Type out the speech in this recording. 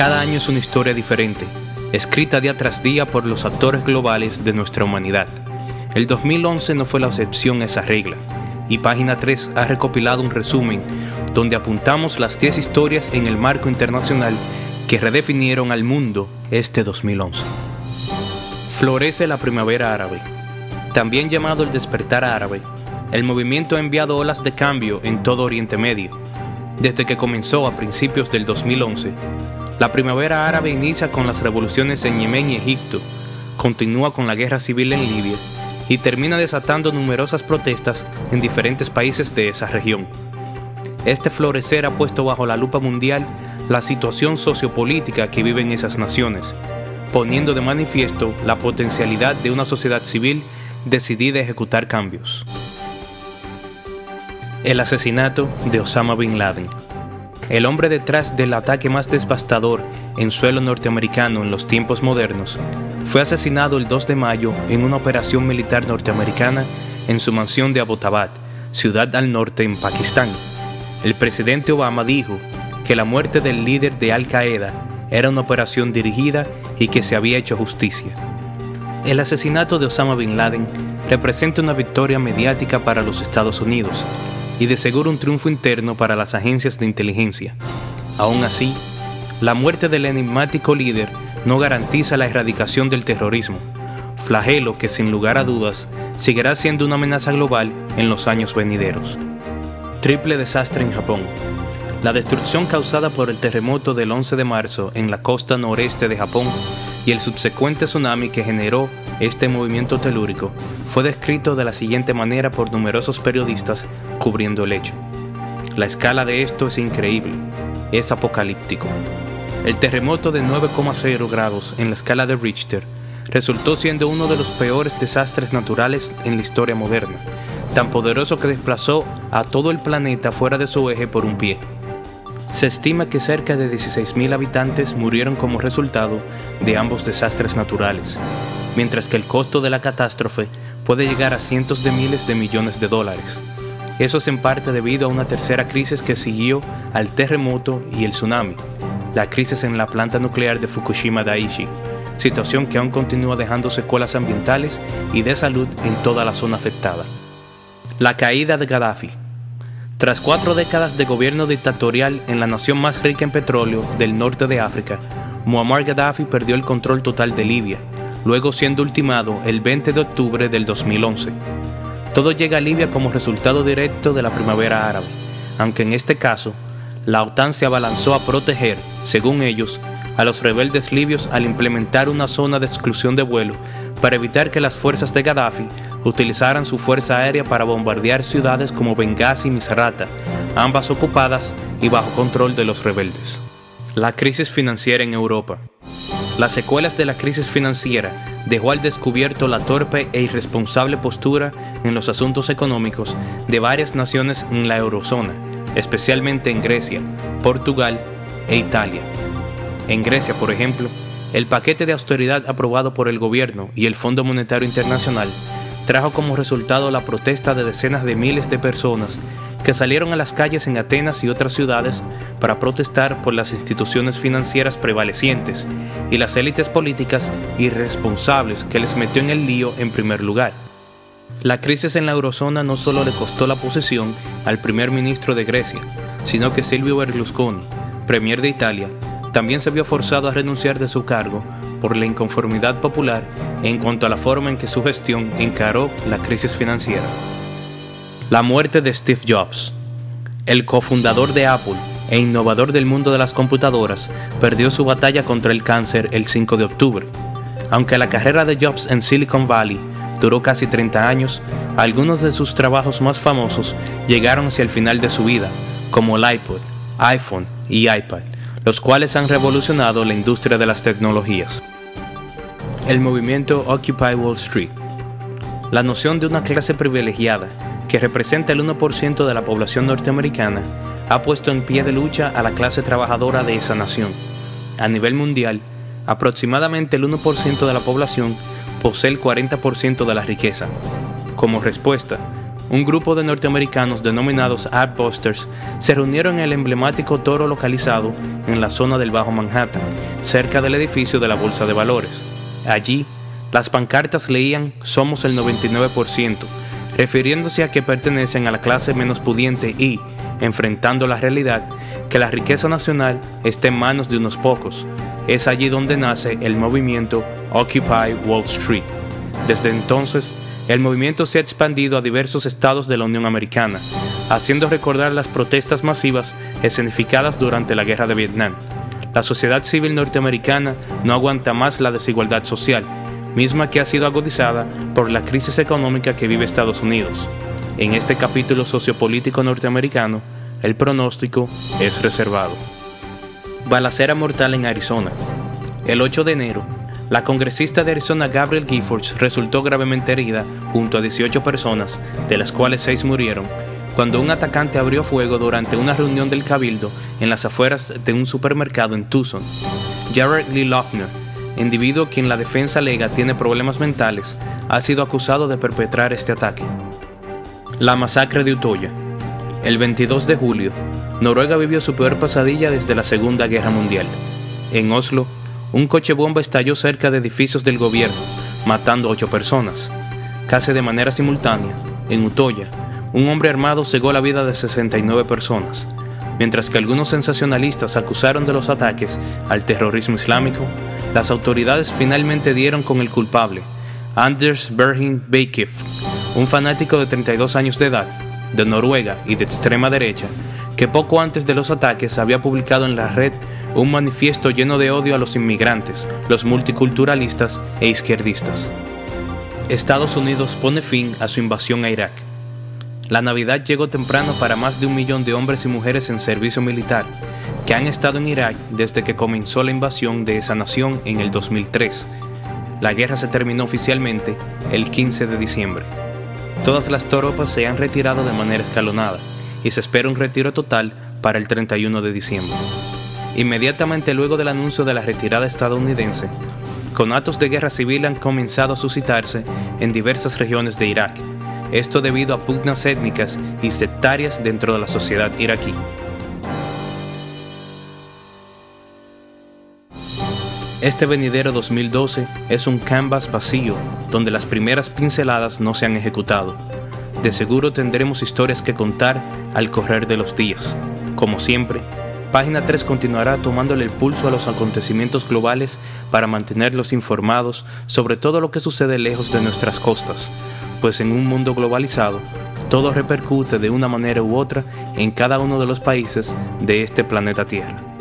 Cada año es una historia diferente, escrita día tras día por los actores globales de nuestra humanidad. El 2011 no fue la excepción a esa regla, y Página 3 ha recopilado un resumen donde apuntamos las 10 historias en el marco internacional que redefinieron al mundo este 2011. Florece la primavera árabe. También llamado el despertar árabe, el movimiento ha enviado olas de cambio en todo Oriente Medio. Desde que comenzó a principios del 2011, la primavera árabe inicia con las revoluciones en Yemen y Egipto, continúa con la guerra civil en Libia y termina desatando numerosas protestas en diferentes países de esa región. Este florecer ha puesto bajo la lupa mundial la situación sociopolítica que viven esas naciones, poniendo de manifiesto la potencialidad de una sociedad civil decidida a ejecutar cambios. El asesinato de Osama Bin Laden. El hombre detrás del ataque más devastador en suelo norteamericano en los tiempos modernos fue asesinado el 2 de mayo en una operación militar norteamericana en su mansión de Abbottabad, ciudad al norte en Pakistán. El presidente Obama dijo que la muerte del líder de Al-Qaeda era una operación dirigida y que se había hecho justicia. El asesinato de Osama Bin Laden representa una victoria mediática para los Estados Unidos y de seguro un triunfo interno para las agencias de inteligencia. Aún así, la muerte del enigmático líder no garantiza la erradicación del terrorismo, flagelo que sin lugar a dudas seguirá siendo una amenaza global en los años venideros. Triple desastre en Japón. La destrucción causada por el terremoto del 11 de marzo en la costa noreste de Japón y el subsecuente tsunami que generó este movimiento telúrico fue descrito de la siguiente manera por numerosos periodistas cubriendo el hecho. La escala de esto es increíble, es apocalíptico. El terremoto de 9,0 grados en la escala de Richter resultó siendo uno de los peores desastres naturales en la historia moderna, tan poderoso que desplazó a todo el planeta fuera de su eje por un pie. Se estima que cerca de 16.000 habitantes murieron como resultado de ambos desastres naturales, mientras que el costo de la catástrofe puede llegar a cientos de miles de millones de dólares. Eso es en parte debido a una tercera crisis que siguió al terremoto y el tsunami, la crisis en la planta nuclear de Fukushima Daiichi, situación que aún continúa dejando secuelas ambientales y de salud en toda la zona afectada. La caída de Gaddafi. Tras 4 décadas de gobierno dictatorial en la nación más rica en petróleo del norte de África, Muammar Gaddafi perdió el control total de Libia, luego siendo ultimado el 20 de octubre del 2011. Todo llega a Libia como resultado directo de la primavera árabe, aunque en este caso, la OTAN se abalanzó a proteger, según ellos, a los rebeldes libios al implementar una zona de exclusión de vuelo para evitar que las fuerzas de Gaddafi utilizaran su fuerza aérea para bombardear ciudades como Benghazi y Misrata, ambas ocupadas y bajo control de los rebeldes. La crisis financiera en Europa. Las secuelas de la crisis financiera dejó al descubierto la torpe e irresponsable postura en los asuntos económicos de varias naciones en la eurozona, especialmente en Grecia, Portugal e Italia. En Grecia, por ejemplo, el paquete de austeridad aprobado por el gobierno y el Fondo Monetario Internacional trajo como resultado la protesta de decenas de miles de personas que salieron a las calles en Atenas y otras ciudades para protestar por las instituciones financieras prevalecientes y las élites políticas irresponsables que les metió en el lío en primer lugar. La crisis en la eurozona no solo le costó la posesión al primer ministro de Grecia, sino que Silvio Berlusconi, premier de Italia, también se vio forzado a renunciar de su cargo por la inconformidad popular en cuanto a la forma en que su gestión encaró la crisis financiera. La muerte de Steve Jobs. El cofundador de Apple e innovador del mundo de las computadoras perdió su batalla contra el cáncer el 5 de octubre. Aunque la carrera de Jobs en Silicon Valley duró casi 30 años, algunos de sus trabajos más famosos llegaron hacia el final de su vida, como el iPod, iPhone y iPad, los cuales han revolucionado la industria de las tecnologías. El movimiento Occupy Wall Street. La noción de una clase privilegiada, que representa el 1% de la población norteamericana, ha puesto en pie de lucha a la clase trabajadora de esa nación. A nivel mundial, aproximadamente el 1% de la población posee el 40% de la riqueza. Como respuesta, un grupo de norteamericanos denominados Adbusters se reunieron en el emblemático Toro localizado en la zona del Bajo Manhattan, cerca del edificio de la Bolsa de Valores. Allí, las pancartas leían «Somos el 99%», refiriéndose a que pertenecen a la clase menos pudiente y, enfrentando la realidad, que la riqueza nacional está en manos de unos pocos. Es allí donde nace el movimiento Occupy Wall Street. Desde entonces, el movimiento se ha expandido a diversos estados de la Unión Americana, haciendo recordar las protestas masivas escenificadas durante la Guerra de Vietnam. La sociedad civil norteamericana no aguanta más la desigualdad social, misma que ha sido agudizada por la crisis económica que vive Estados Unidos. En este capítulo sociopolítico norteamericano, el pronóstico es reservado. Balacera mortal en Arizona. El 8 de enero, la congresista de Arizona Gabrielle Giffords resultó gravemente herida junto a 18 personas, de las cuales 6 murieron, cuando un atacante abrió fuego durante una reunión del Cabildo en las afueras de un supermercado en Tucson. Jared Lee Loughner, individuo quien la defensa alega tiene problemas mentales, ha sido acusado de perpetrar este ataque. La masacre de Utoya. El 22 de julio, Noruega vivió su peor pesadilla desde la Segunda Guerra Mundial. En Oslo, un coche bomba estalló cerca de edificios del gobierno, matando a 8 personas. Casi de manera simultánea, en Utoya, un hombre armado cegó la vida de 69 personas. Mientras que algunos sensacionalistas acusaron de los ataques al terrorismo islámico, las autoridades finalmente dieron con el culpable, Anders Behring Breivik, un fanático de 32 años de edad, de Noruega y de extrema derecha, que poco antes de los ataques había publicado en la red un manifiesto lleno de odio a los inmigrantes, los multiculturalistas e izquierdistas. Estados Unidos pone fin a su invasión a Irak. La Navidad llegó temprano para más de 1 millón de hombres y mujeres en servicio militar, que han estado en Irak desde que comenzó la invasión de esa nación en el 2003. La guerra se terminó oficialmente el 15 de diciembre. Todas las tropas se han retirado de manera escalonada y se espera un retiro total para el 31 de diciembre. Inmediatamente luego del anuncio de la retirada estadounidense, conatos de guerra civil han comenzado a suscitarse en diversas regiones de Irak, esto debido a pugnas étnicas y sectarias dentro de la sociedad iraquí. Este venidero 2012 es un canvas vacío, donde las primeras pinceladas no se han ejecutado. De seguro tendremos historias que contar al correr de los días. Como siempre, Página 3 continuará tomándole el pulso a los acontecimientos globales para mantenerlos informados sobre todo lo que sucede lejos de nuestras costas, pues en un mundo globalizado, todo repercute de una manera u otra en cada uno de los países de este planeta Tierra.